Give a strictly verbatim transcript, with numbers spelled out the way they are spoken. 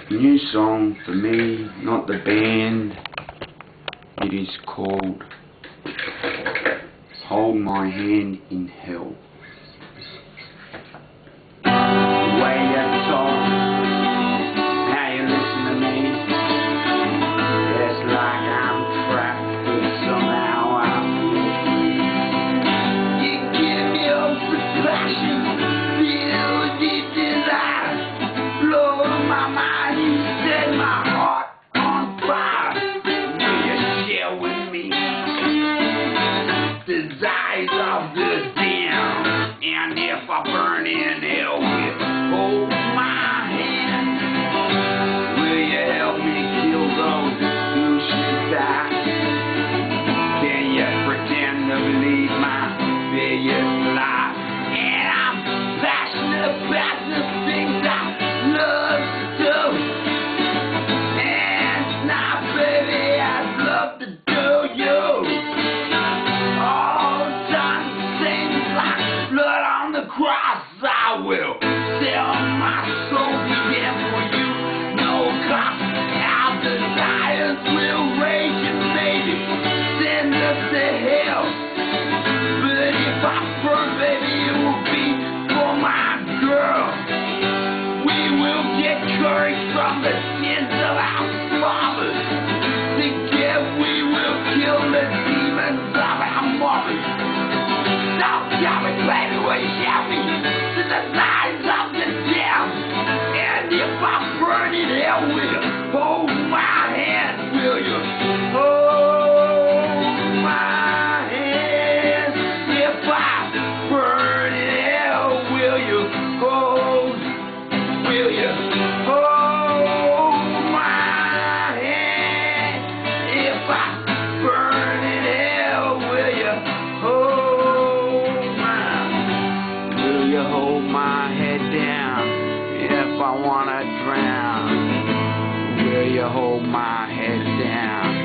New song for me, not the band. It is called Hold My Hand in Hell. The way you talk, how you listen to me, it's like I'm trapped, but somehow I feel free. You give me up with passion, feel deep desire, blow my mind, you set my heart on fire. Will you share with me the desires of the damned? And if I burn in hell, hold my hand. Will you help me kill those who should die? Can you pretend to believe my biggest lie? And I'm passionate about the things I love to do. And now, baby, I'd love to do you. All the time, things like blood on the cross, I will sell my soul again for you. No cost, our desires will rage and maybe send us to hell. But if I burn, baby, it will be for my girl. We will get courage from the sins of our fathers. Together we will kill the demons of our mothers. Now, tell me, baby, will you shout me to the lies of the damned? And if I burn in hell, will you hold my hand? Will you hold my hand? If I burn in hell, will you hold? Will you hold my hand? If I burn in hell, will you hold my? Will you hold my head down if I wanna drown? Will you hold my head down